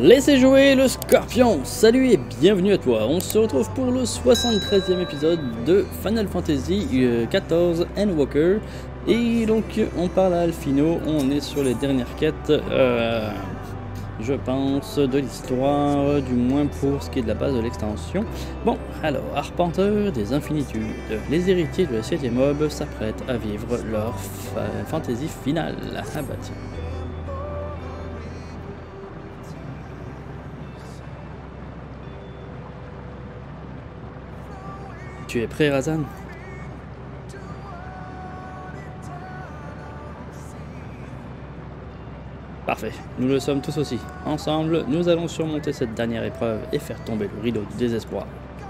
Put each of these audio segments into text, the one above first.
Laissez jouer le Scorpion. Salut et bienvenue à toi. On se retrouve pour le 73e épisode de Final Fantasy XIV Endwalker. Et donc on parle à Alphino, on est sur les dernières quêtes, je pense, de l'histoire, du moins pour ce qui est de la base de l'extension. Bon, alors, arpenteur des infinitudes, les héritiers de la 7e mob s'apprêtent à vivre leur fantasy finale. Ah bah tiens. Tu es prêt, Razan? Parfait, nous le sommes tous aussi. Ensemble, nous allons surmonter cette dernière épreuve et faire tomber le rideau du désespoir.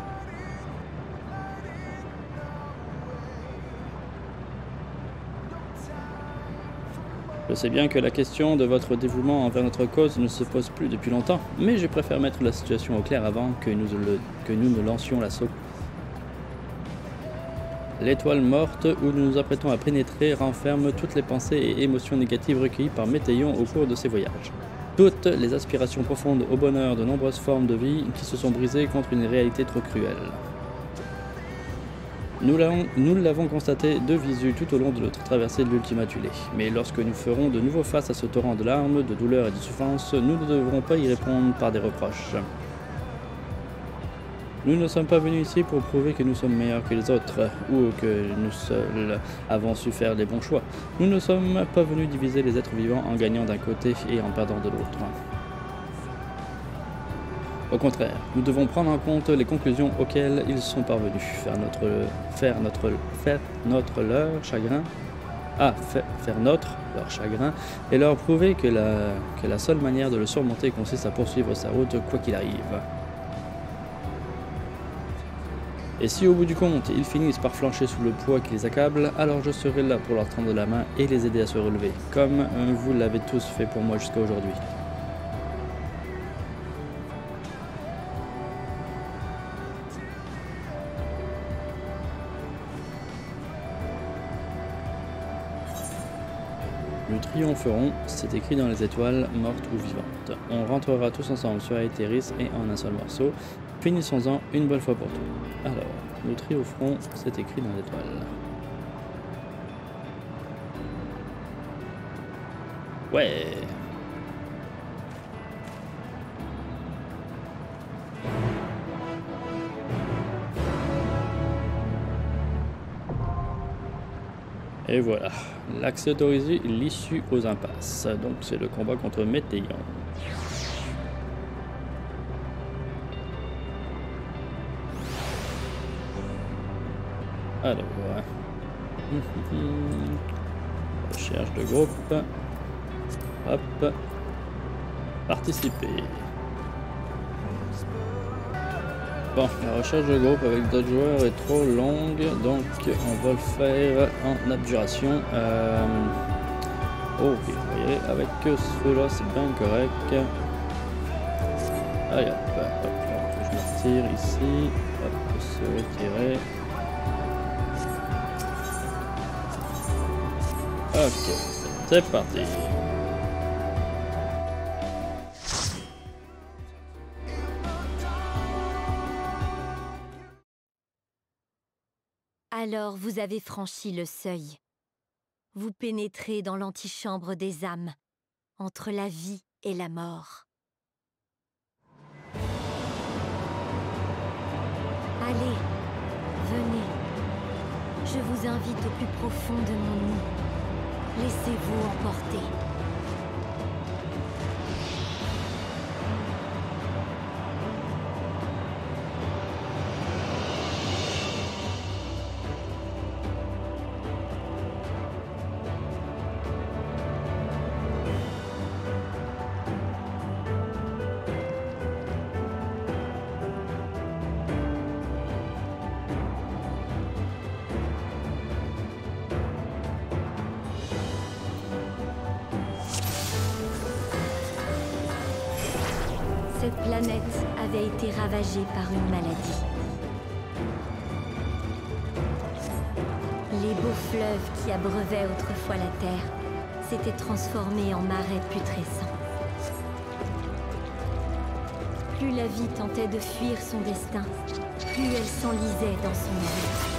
Je sais bien que la question de votre dévouement envers notre cause ne se pose plus depuis longtemps, mais je préfère mettre la situation au clair avant que nous ne lancions l'assaut. L'étoile morte où nous nous apprêtons à pénétrer renferme toutes les pensées et émotions négatives recueillies par Météion au cours de ses voyages. Toutes les aspirations profondes au bonheur de nombreuses formes de vie qui se sont brisées contre une réalité trop cruelle. Nous l'avons constaté de visu tout au long de notre traversée de l'Ultima Thule. Mais lorsque nous ferons de nouveau face à ce torrent de larmes, de douleur et de souffrance, nous ne devrons pas y répondre par des reproches. Nous ne sommes pas venus ici pour prouver que nous sommes meilleurs que les autres, ou que nous seuls avons su faire les bons choix. Nous ne sommes pas venus diviser les êtres vivants en gagnant d'un côté et en perdant de l'autre. Au contraire, nous devons prendre en compte les conclusions auxquelles ils sont parvenus, faire leur chagrin, et leur prouver que la seule manière de le surmonter consiste à poursuivre sa route quoi qu'il arrive. Et si au bout du compte, ils finissent par flancher sous le poids qui les accable, alors je serai là pour leur tendre la main et les aider à se relever, comme vous l'avez tous fait pour moi jusqu'à aujourd'hui. Nous triompherons, c'est écrit dans les étoiles, mortes ou vivantes. On rentrera tous ensemble sur Aetheris et en un seul morceau. Finissons-en une bonne fois pour toutes. Alors, nous triompherons, c'est écrit dans l'étoile. Ouais. Et voilà, l'accès autorisé, l'issue aux impasses. Donc c'est le combat contre Météion. Alors, recherche de groupe, hop, participer. Bon, la recherche de groupe avec d'autres joueurs est trop longue, donc on va le faire en abjuration. Ok, vous voyez, avec ceux-là c'est bien correct. Allez hop, je me retire ici, hop, se retirer. Ok, c'est parti. Alors vous avez franchi le seuil. Vous pénétrez dans l'antichambre des âmes, entre la vie et la mort. Allez, venez. Je vous invite au plus profond de mon nid. Laissez-vous emporter. Cette planète avait été ravagée par une maladie. Les beaux fleuves qui abreuvaient autrefois la Terre s'étaient transformés en marais putrescents. Plus la vie tentait de fuir son destin, plus elle s'enlisait dans son vie.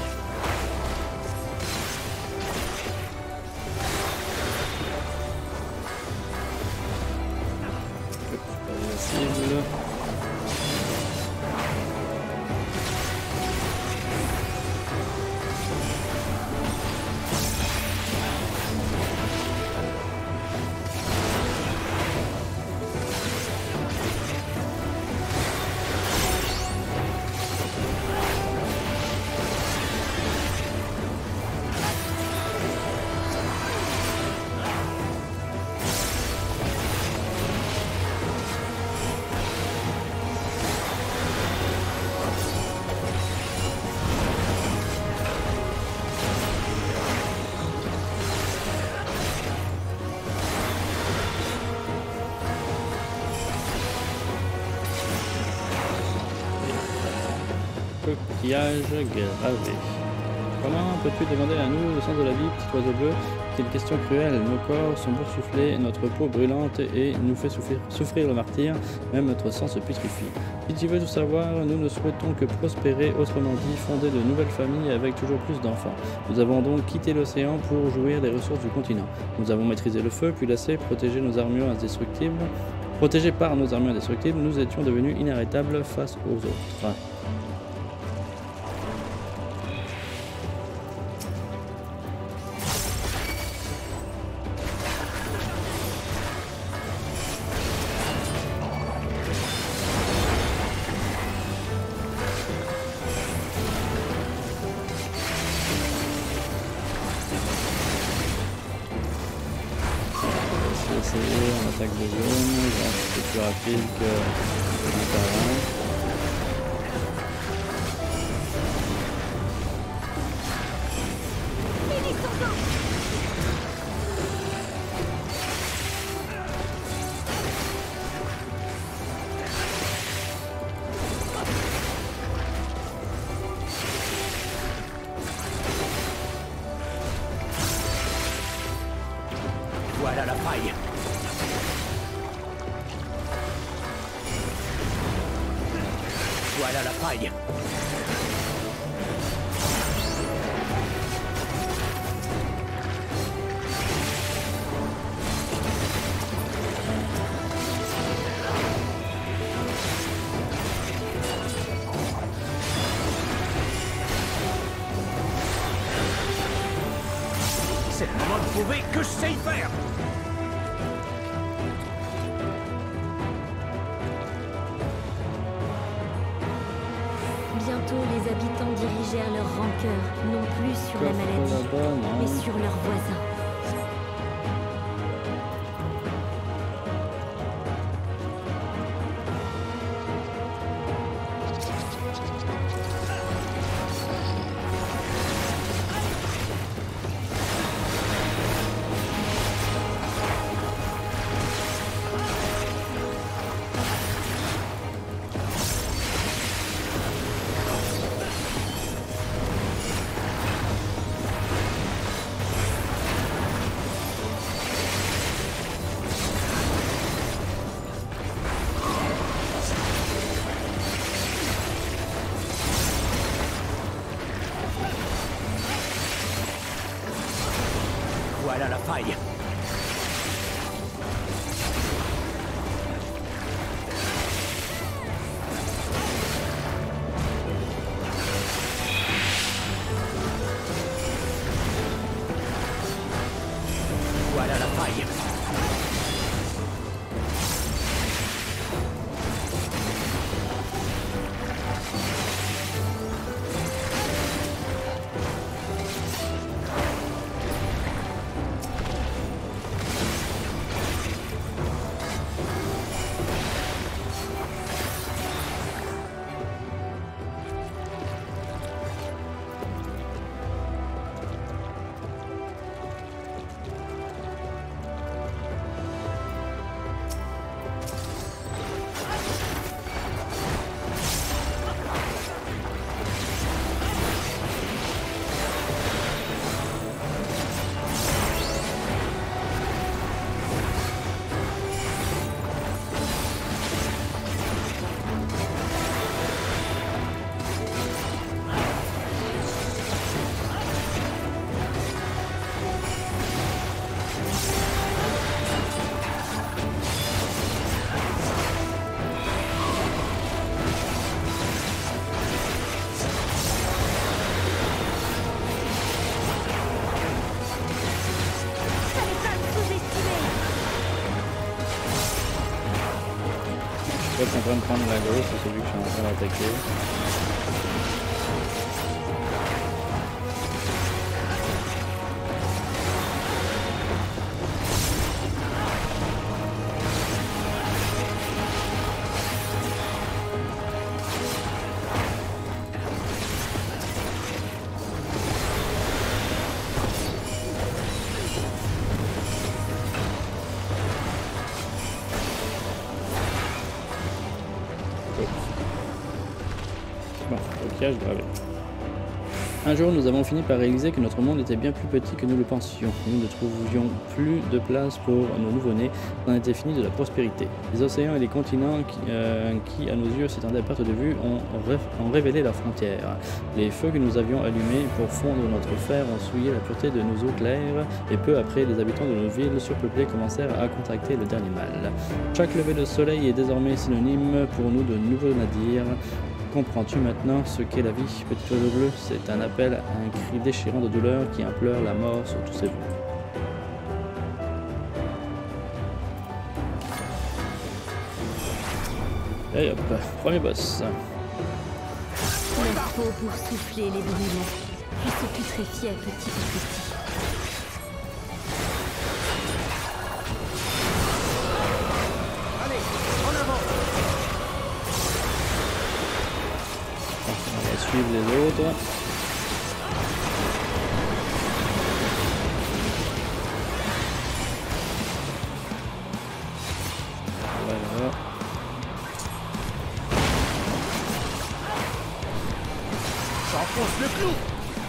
Cible. Coquillage gravé. Comment peux-tu demander à nous le sens de la vie, petit oiseau bleu? C'est une question cruelle. Nos corps sont boursouflés, notre peau brûlante et nous fait souffrir le martyre, même notre sang se putrifie. Si tu veux tout savoir, nous ne souhaitons que prospérer, autrement dit, fonder de nouvelles familles avec toujours plus d'enfants. Nous avons donc quitté l'océan pour jouir des ressources du continent. Nous avons maîtrisé le feu, puis l'acier, protégé nos armures indestructibles. Protégés par nos armures indestructibles, nous étions devenus inarrêtables face aux autres. On attaque de zone, c'est plus rapide que un terrain. Voilà la faille. Voilà la faille. C'est le moment de prouver que je sais y faire. Bientôt, les habitants dirigèrent leur rancœur, non plus sur la maladie, mais sur leurs voisins. Voilà la faille. Voilà la faille. je suis en train de prendre la gauche, c'est celui que je suis en train d'attaquer. Bon, blocage gravé. Un jour, nous avons fini par réaliser que notre monde était bien plus petit que nous le pensions. Nous ne trouvions plus de place pour nos nouveau-nés. On en était fini de la prospérité. Les océans et les continents qui à nos yeux, s'étendaient à perte de vue, ont révélé leurs frontières. Les feux que nous avions allumés pour fondre notre fer ont souillé la pureté de nos eaux claires, et peu après, les habitants de nos villes surpeuplées commencèrent à contracter le dernier mal. Chaque lever de soleil est désormais synonyme pour nous de nouveaux nadirs. Comprends-tu maintenant ce qu'est la vie, petit oiseau bleu? C'est un appel à un cri déchirant de douleur qui implore la mort sur tous ses voeux. Et hop, premier boss. Il faut pour souffler les brûlants, puis se putréfier petit à petit. Allez, en avant! On va suivre les autres. Voilà. J'enfonce le clou!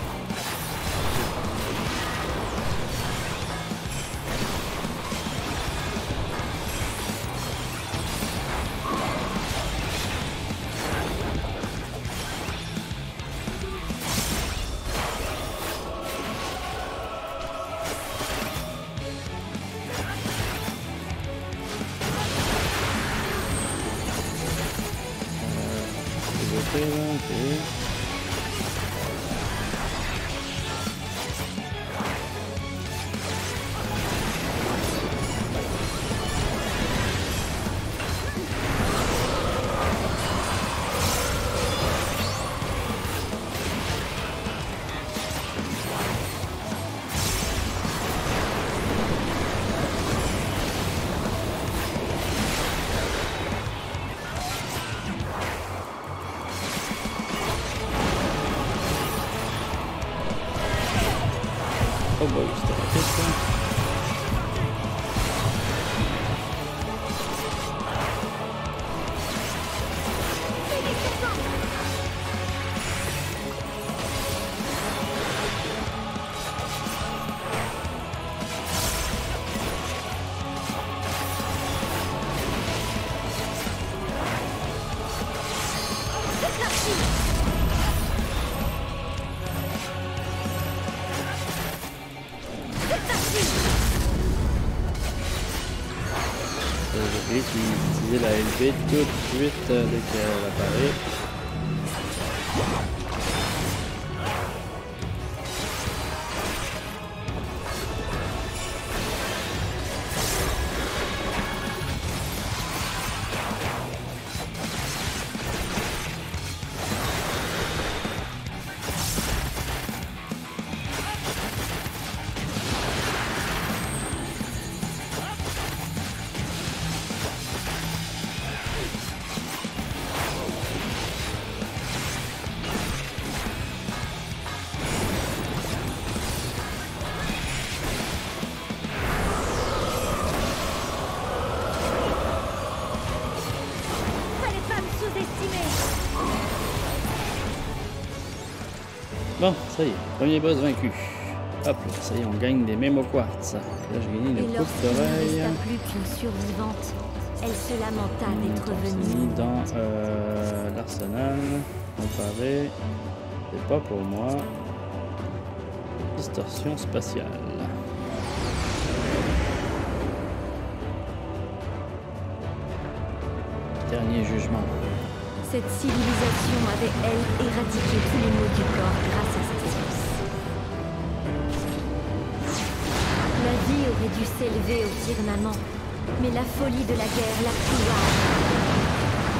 Ok. Oh boy, c'était raté ça. J'ai utilisé la LB tout de suite dès qu'elle apparaît. Bon, ça y est, premier boss vaincu. Hop là, ça y est, on gagne des mémo quartz. Là, j'ai gagné une coupe d'oreille. Il ne resta plus qu'une survivante. Elle se lamenta d'être venue. Dans l'arsenal, comparé, c'est pas pour moi. Distorsion spatiale. Dernier jugement. Cette civilisation avait, elle, éradiqué tous les maux du corps grâce à sa science. La vie aurait dû s'élever au firmament, mais la folie de la guerre l'a pris.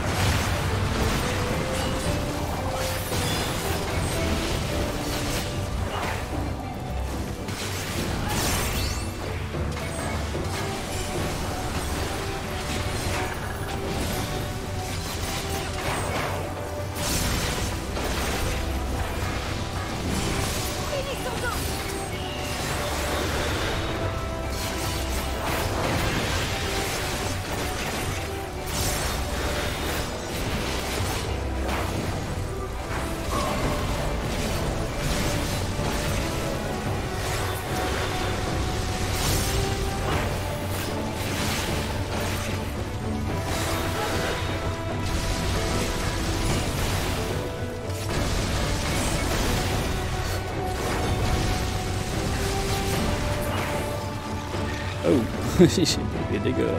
Oh, j'ai pris des dégâts.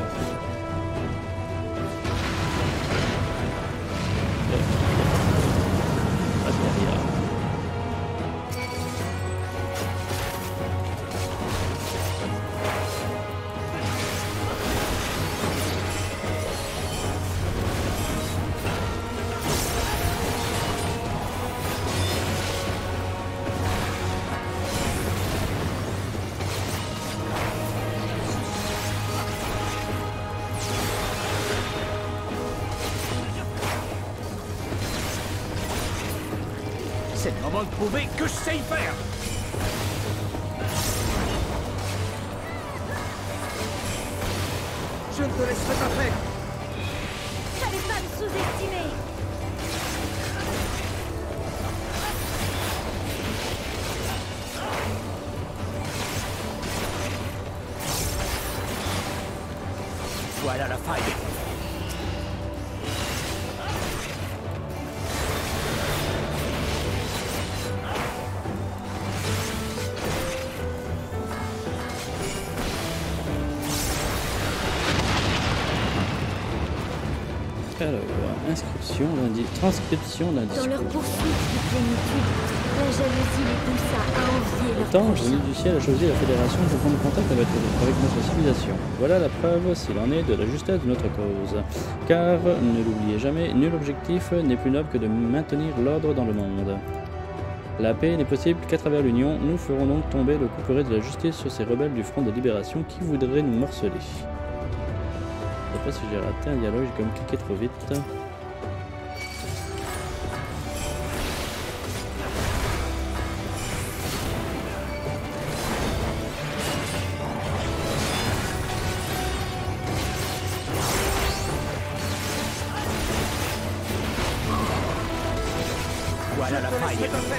C'est le moment de prouver que je sais y faire. Je ne te laisserai pas faire. Fallait pas me sous-estimer. Voilà la faille. Alors, transcription d'un Dans discours. leur poursuite de plénitude, la jalousie les poussa à envier leur Autant, prochain. venu du ciel, a choisi la Fédération pour prendre contact avec notre civilisation. Voilà la preuve, s'il en est, de la justesse de notre cause. Car, ne l'oubliez jamais, nul objectif n'est plus noble que de maintenir l'ordre dans le monde. La paix n'est possible qu'à travers l'union. Nous ferons donc tomber le couperet de la justice sur ces rebelles du front de libération qui voudraient nous morceler. Je sais pas si j'ai raté un dialogue, j'ai quand même cliqué trop vite. Voilà la faille.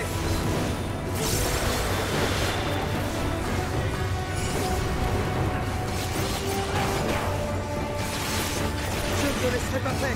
Je ne te laisserai pas faire.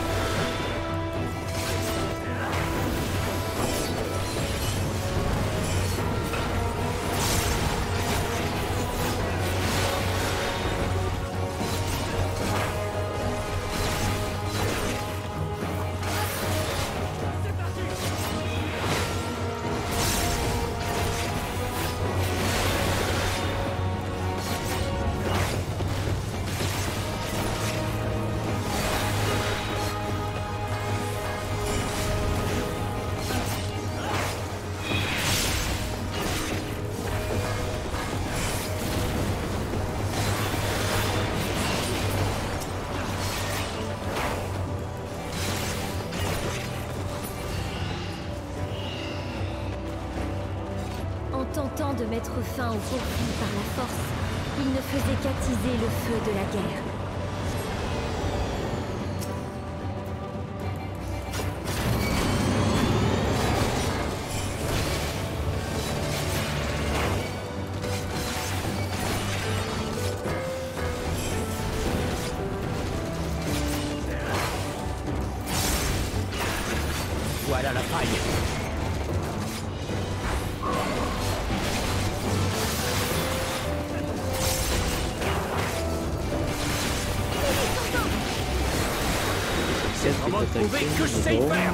En tentant de mettre fin au conflit par la force, il ne faisait qu'attiser le feu de la guerre. Voilà la faille. C'est le moment de prouver que je sais y faire.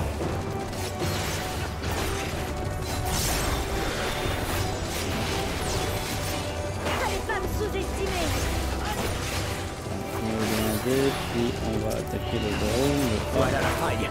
Fallait pas me sous-estimer. On va demander, puis on va attaquer le drone. Voilà la faille.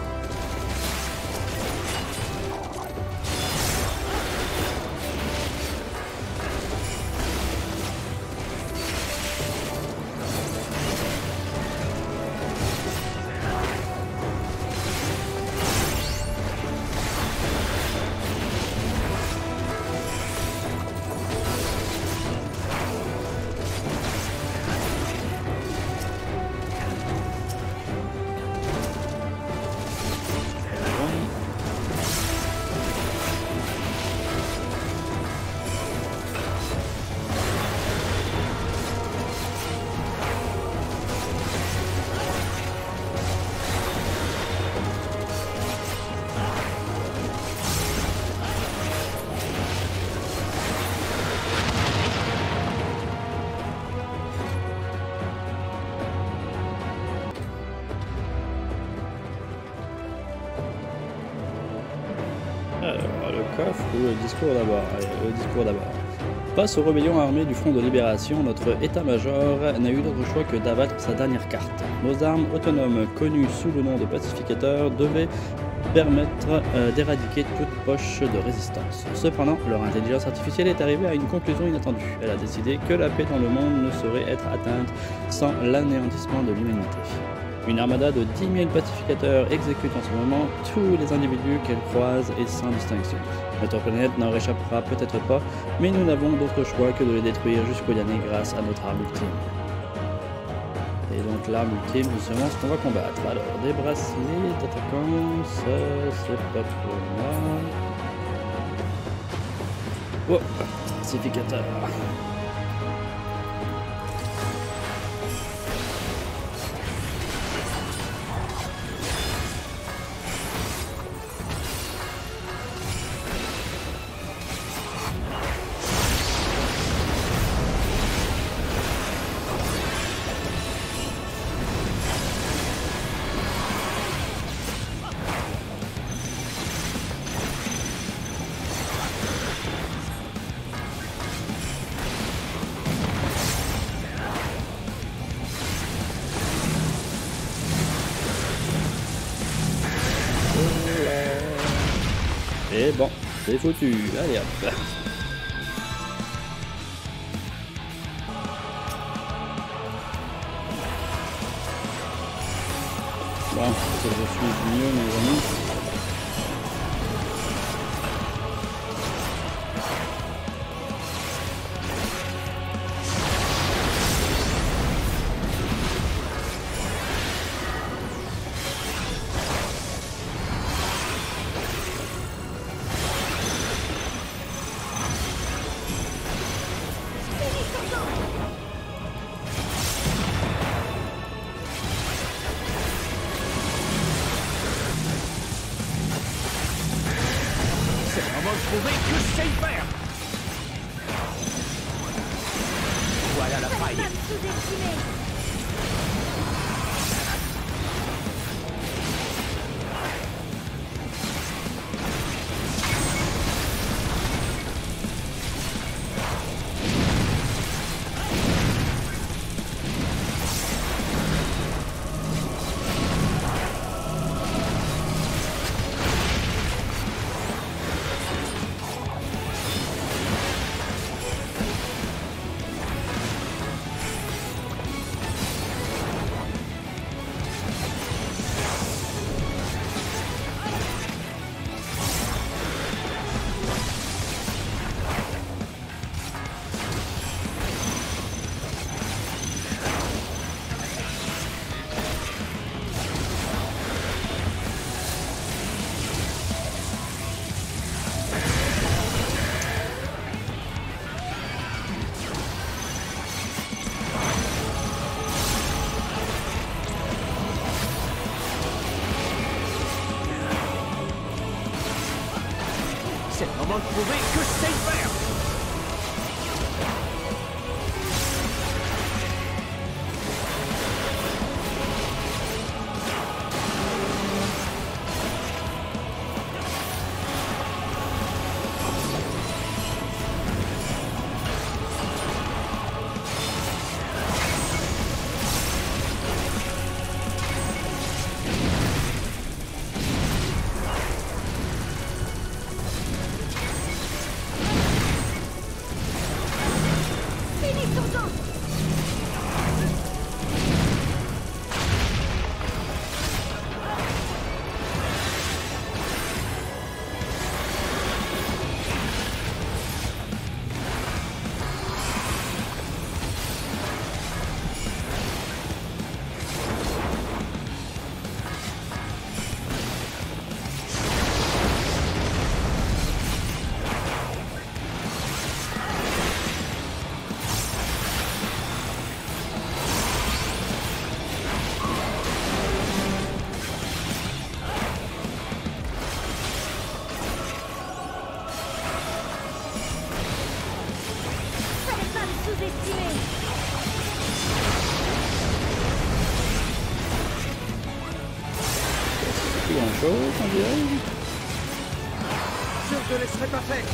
paragraphe ou le discours d'abord? Allez, le discours d'abord. Face aux rébellions armées du Front de Libération, notre état-major n'a eu d'autre choix que d'abattre sa dernière carte. Nos armes autonomes, connues sous le nom de pacificateurs, devaient permettre d'éradiquer toute poche de résistance. Cependant, leur intelligence artificielle est arrivée à une conclusion inattendue. Elle a décidé que la paix dans le monde ne saurait être atteinte sans l'anéantissement de l'humanité. Une armada de 10 000 pacificateurs exécute en ce moment tous les individus qu'elle croise et sans distinction. Notre planète n'en réchappera peut-être pas, mais nous n'avons d'autre choix que de les détruire jusqu'au dernier grâce à notre arme ultime. Et donc l'arme ultime, justement, ce qu'on va combattre. Alors, des bracelets d'attaquants, ça c'est pas pour moi. Oh, pacificateur. Et bon, c'est foutu. Allez hop. Bon, je suis mieux mes amis. Prouver que je sais faire. Voilà la faille. C'est le moment de prouver que je sais faire. Grand chose, on dirait. Je ne te laisserai pas faire.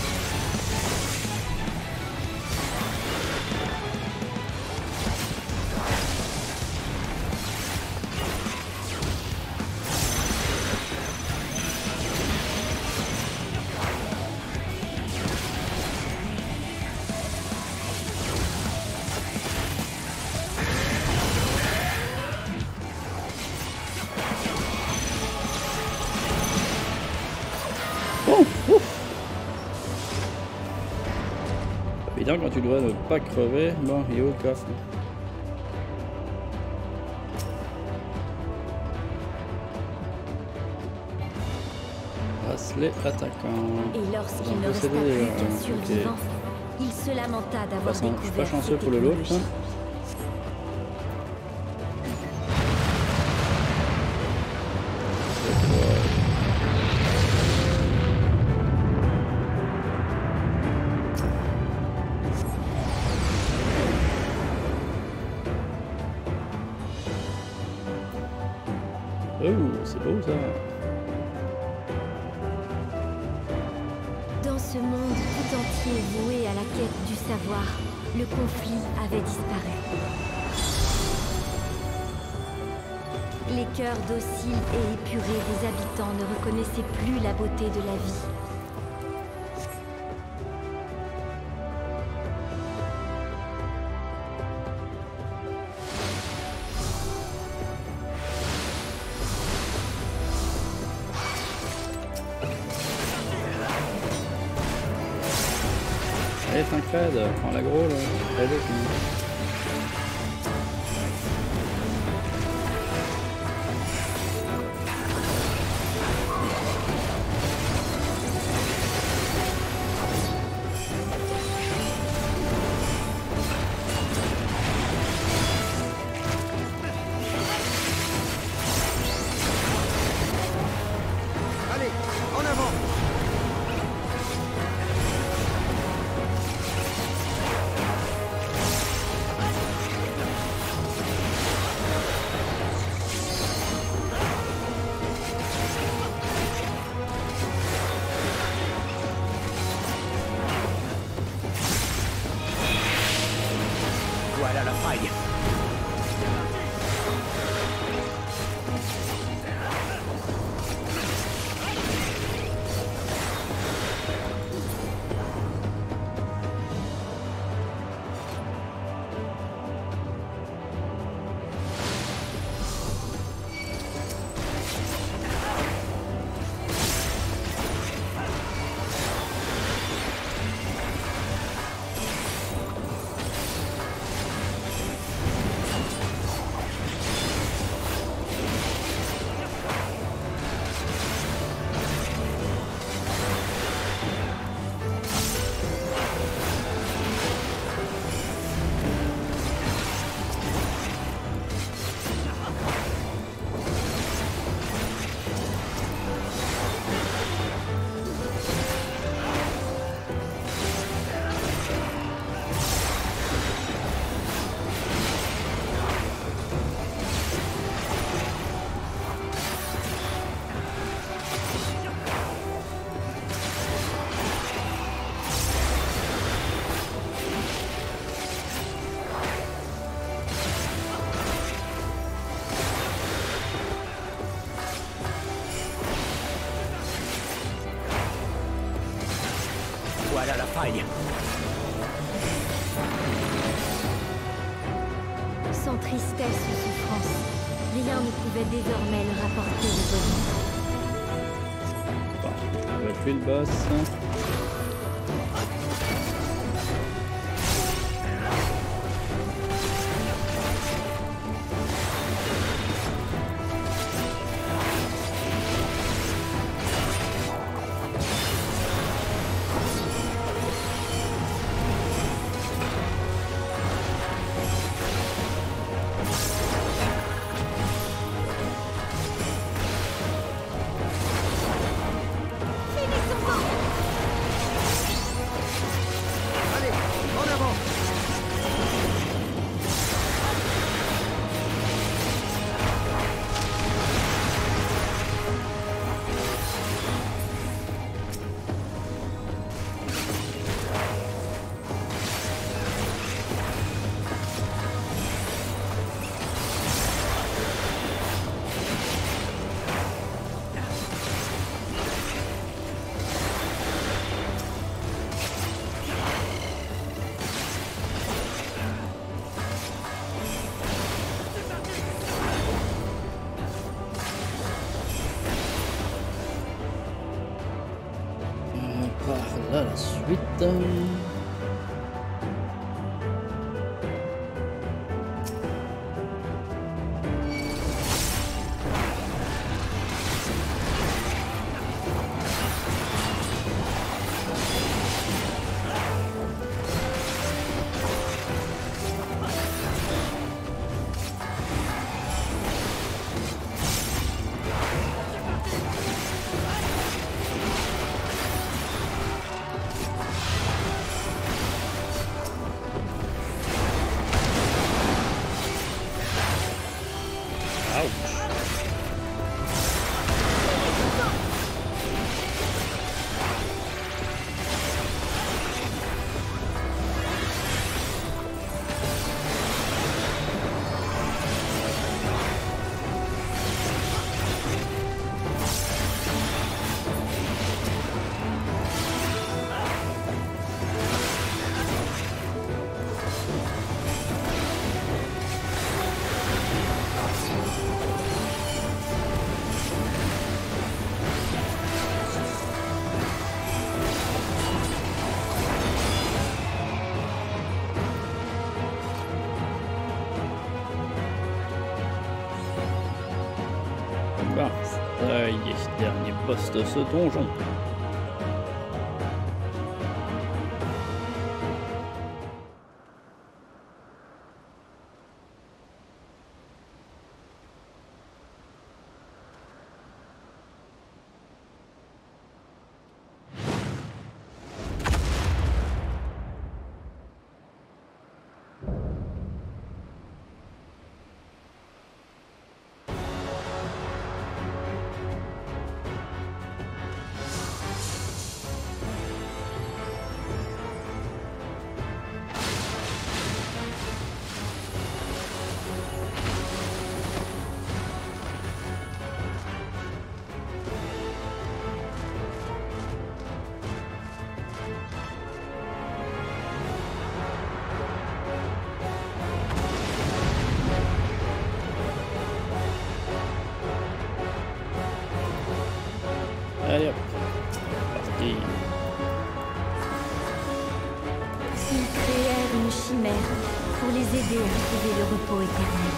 Évidemment, quand tu dois ne pas crever, bon, il est où le coffre? Bracelet attaquant. Et lorsqu'il ne resta plus qu'un survivant, il se lamenta d'avoir découvert. Je suis pas chanceux pour le lot. Oh, c'est beau ça. Dans ce monde tout entier voué à la quête du savoir, le conflit avait disparu. Les cœurs dociles et épurés des habitants ne reconnaissaient plus la beauté de la vie. Allez, Tancred, prends l'aggro là. Allez, Allez, en avant. Voilà la faille. Voilà la faille. Sans tristesse ou souffrance, rien ne pouvait désormais le rapporter le bonheur. bon, on va tuer le boss. Bah, ça y est, dernier boss de ce donjon. Allez hop, parti. Ils créèrent une chimère pour les aider à trouver le repos éternel.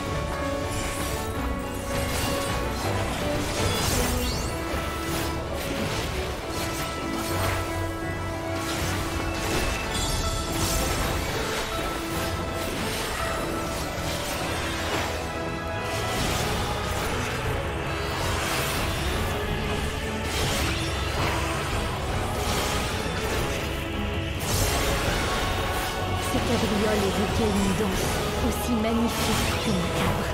Ces cabrioles évoquaient une danse aussi magnifique que macabre.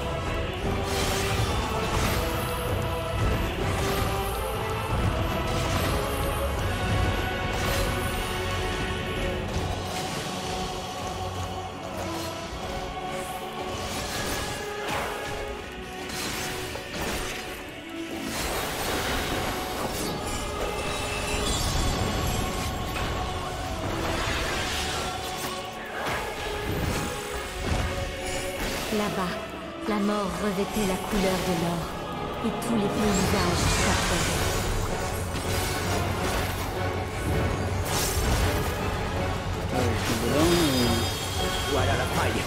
Là-bas, la mort revêtait la couleur de l'or, et tous les paysages s'appelaient. Voilà la faille.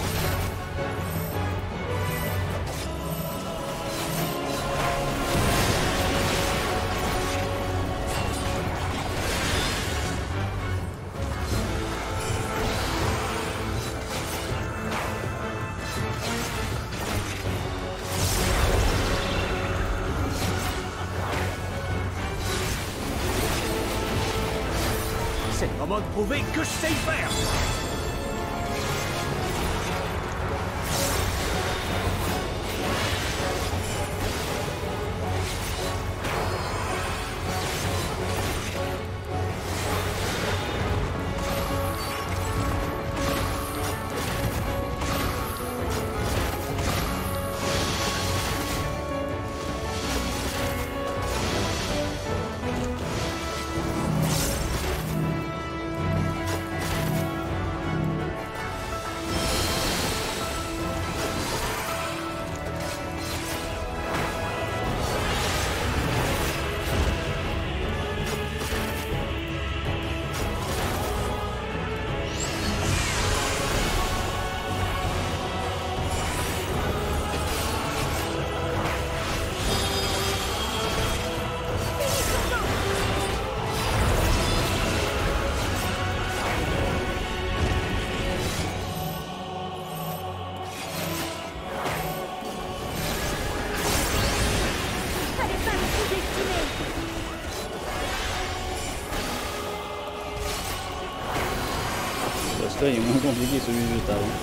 C'est le moment de prouver que je sais le faire. Putain, il est moins compliqué celui juste avant.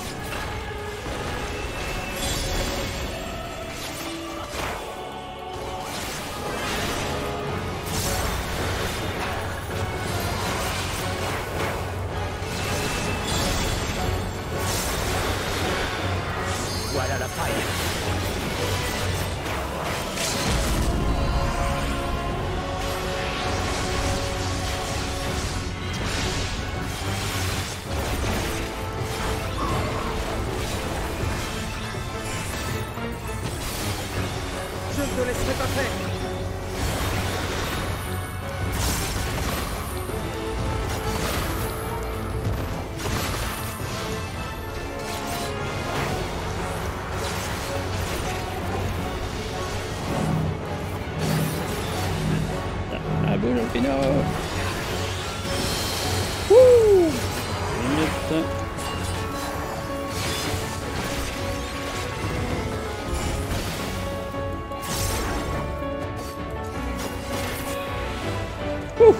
Voilà la faille. Je ne te laisserai pas faire. Ah bon, le pino. Wouh! Limite. Ouh!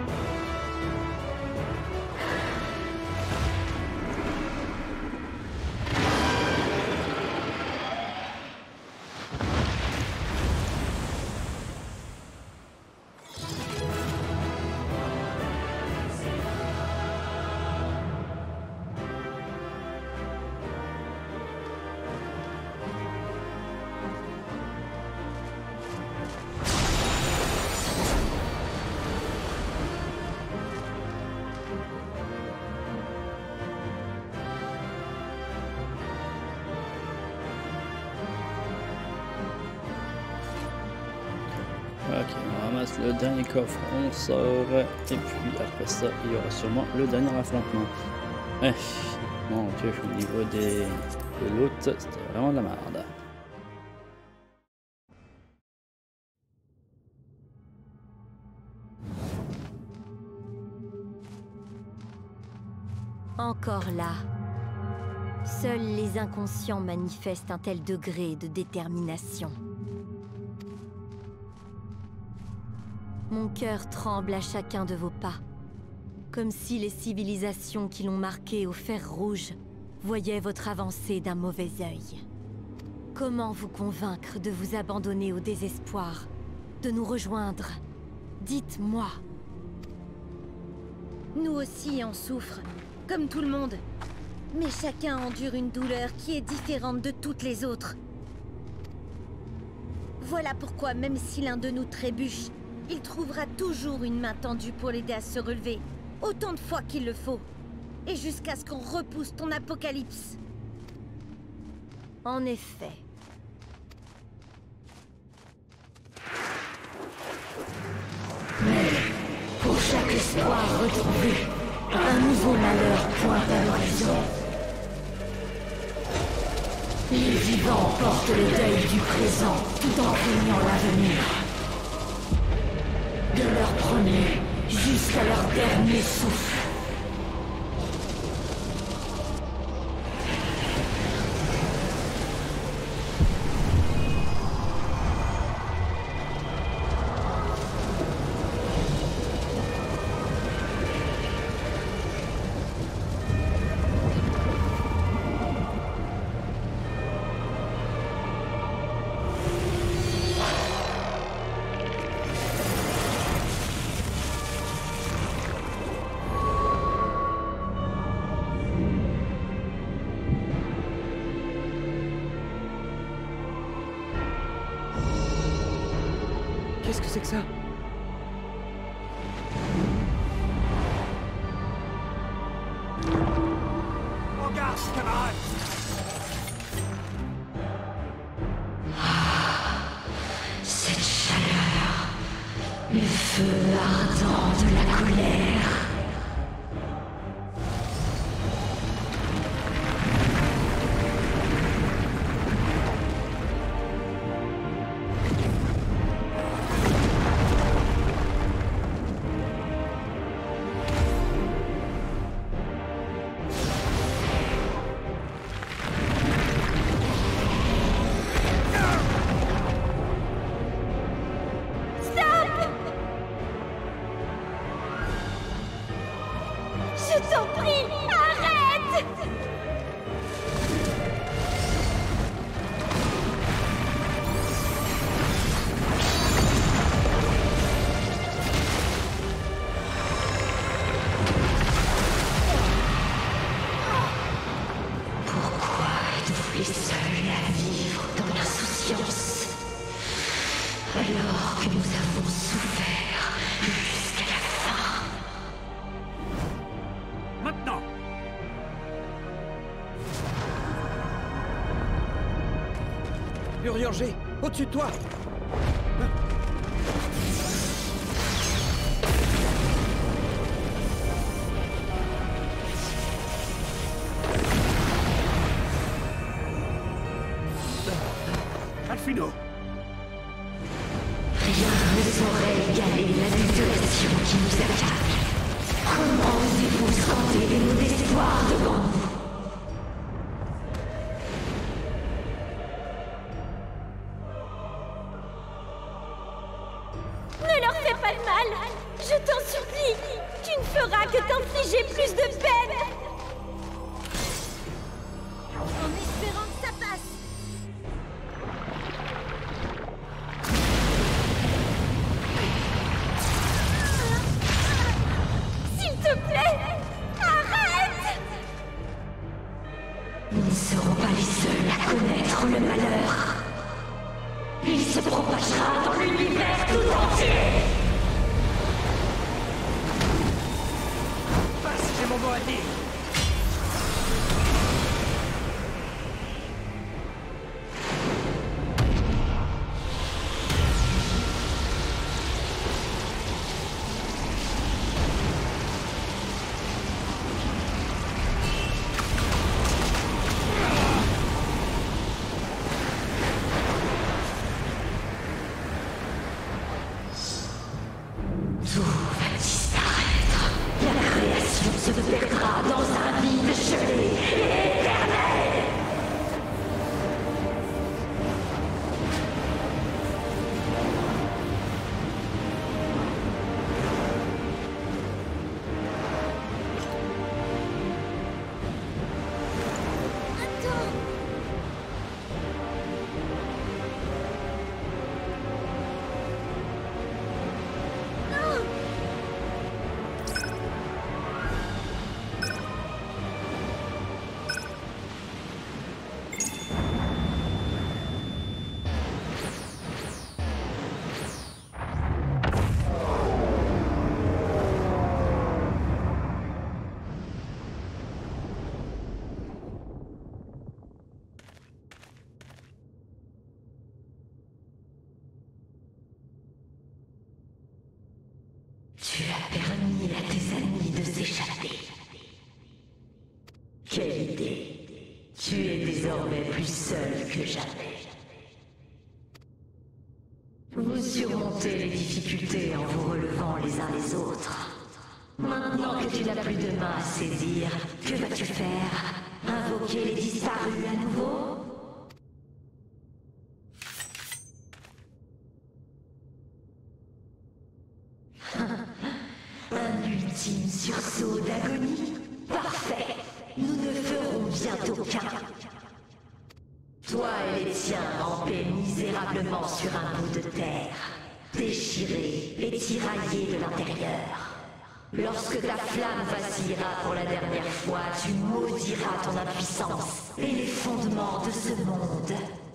Ok, on ramasse le dernier coffre, on sort, et puis après ça, il y aura sûrement le dernier affrontement. Mon dieu, au niveau de loot, c'était vraiment de la merde. Encore là. Seuls les inconscients manifestent un tel degré de détermination. Mon cœur tremble à chacun de vos pas, comme si les civilisations qui l'ont marqué au fer rouge voyaient votre avancée d'un mauvais œil. Comment vous convaincre de vous abandonner au désespoir, de nous rejoindre? Dites-moi. Nous aussi en souffrent, comme tout le monde. Mais chacun endure une douleur qui est différente de toutes les autres. Voilà pourquoi même si l'un de nous trébuche, il trouvera toujours une main tendue pour l'aider à se relever, autant de fois qu'il le faut. Et jusqu'à ce qu'on repousse ton apocalypse. En effet. Mais, pour chaque espoir retrouvé, un nouveau malheur pointe à l'horizon. Les vivants portent le deuil du présent tout en craignant l'avenir. De leur premier jusqu'à leur dernier souffle. Qu'est-ce que c'est que ça? En garde, camarade! Cette chaleur, le feu ardent de la colère. Urianger, au-dessus de toi! Alphino! Rien ne saurait égaler la désolation qui nous accable. Comment osez-vous scander les mots d'espoir devant nous? Ne leur fais pas de mal! Je t'en supplie! Tu ne feras que t'infliger plus de peine! En espérant que ça passe. S'il te plaît! Arrête! Nous ne serons pas les seuls à connaître le malheur. Il se propagera dans l'univers tout entier. Passe, j'ai mon mot à dire! Tout va disparaître. La création se perdra dans un vide gelé et éternel. Attends. Non. Tu as permis à tes ennemis de s'échapper. Quelle idée! Tu es désormais plus seul que jamais. Vous surmontez les difficultés en vous relevant les uns les autres. Maintenant que tu n'as plus de main à saisir, que vas-tu faire? Invoquer les disparus à nouveau? Un ultime sursaut d'agonie? Parfait! Nous ne ferons bientôt qu'un. Toi et les tiens rampez misérablement sur un bout de terre, déchirés et tiraillés de l'intérieur. Lorsque ta flamme vacillera pour la dernière fois, tu maudiras ton impuissance et les fondements de ce monde.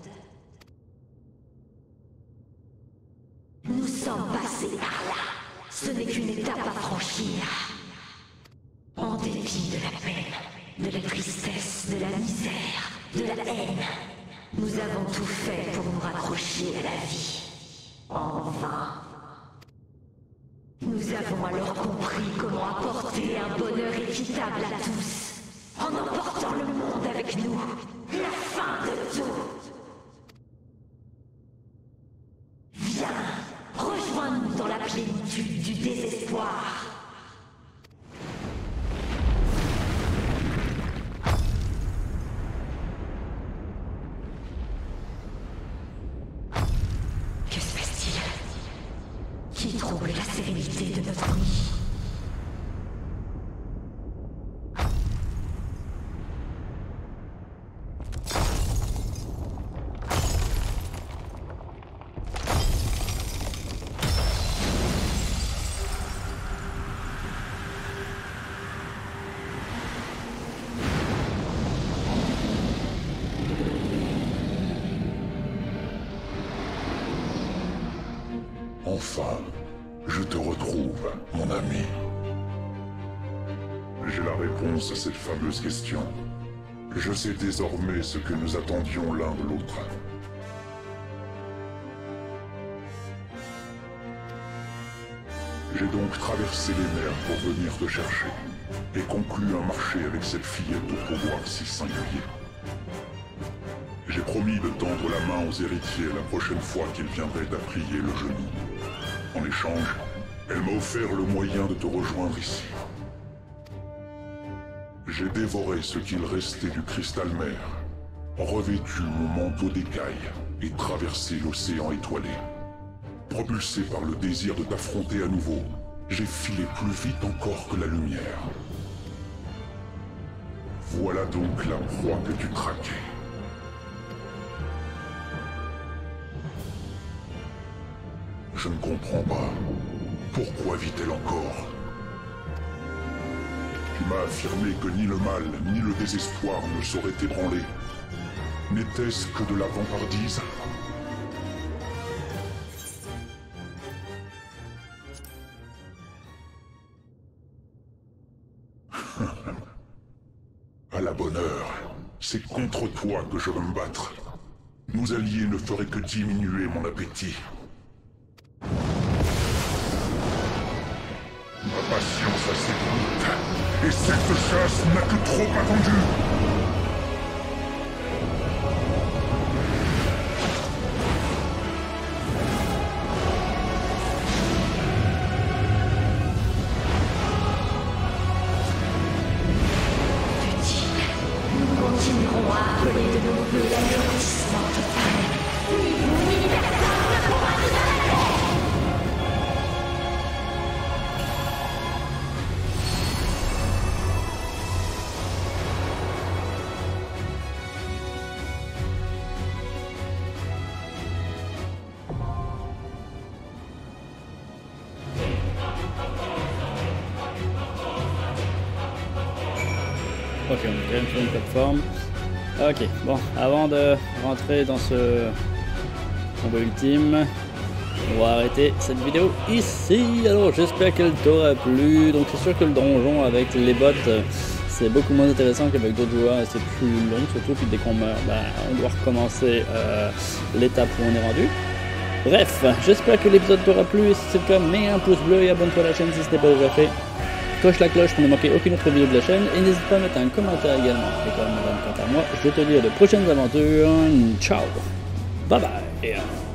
Nous sommes passés par là. Ce n'est qu'une étape à franchir. En dépit de la peine, de la tristesse, de la misère, de la haine, nous avons tout fait pour nous raccrocher à la vie. En vain. Nous avons alors compris comment apporter un bonheur équitable à tous, en emportant le monde avec nous, la fin de tout. Viens, rejoins-nous dans la plénitude du désespoir. Que se passe-t-il? Qui trouble la sérénité de notre nuit? Enfin, je te retrouve, mon ami. J'ai la réponse à cette fameuse question. Je sais désormais ce que nous attendions l'un de l'autre. J'ai donc traversé les mers pour venir te chercher, et conclu un marché avec cette fillette au pouvoir si singulier. J'ai promis de tendre la main aux héritiers la prochaine fois qu'ils viendraient à prier le genou. En échange, elle m'a offert le moyen de te rejoindre ici. J'ai dévoré ce qu'il restait du cristal mer, revêtu mon manteau d'écailles et traversé l'océan étoilé. Propulsé par le désir de t'affronter à nouveau, j'ai filé plus vite encore que la lumière. Voilà donc la proie que tu traquais. Je ne comprends pas. Pourquoi vit-elle encore? Tu m'as affirmé que ni le mal, ni le désespoir ne sauraient t'ébranler. N'était-ce que de la vantardise? À la bonne heure, c'est contre toi que je veux me battre. Nos alliés ne feraient que diminuer mon appétit. Ma patience a ses limites, et cette chasse n'a que trop attendu. Nous continuerons à appeler de nos vœux l'anéantissement total. Ni vous, ni personne ne pourra nous arrêter. Ok, on est quand même sur une plateforme. Ok, bon, avant de rentrer dans ce combat ultime, on va arrêter cette vidéo ici. Alors, j'espère qu'elle t'aura plu. Donc, c'est sûr que le donjon avec les bots, c'est beaucoup moins intéressant qu'avec d'autres joueurs et c'est plus long, surtout. Puis dès qu'on meurt, on doit recommencer l'étape où on est rendu. Bref, j'espère que l'épisode t'aura plu. Et si c'est le cas, mets un pouce bleu et abonne-toi à la chaîne si ce n'est pas déjà fait. Coche la cloche pour ne manquer aucune autre vidéo de la chaîne et n'hésite pas à mettre un commentaire également. Et comme quant à moi, je te dis à de prochaines aventures. Ciao, bye bye.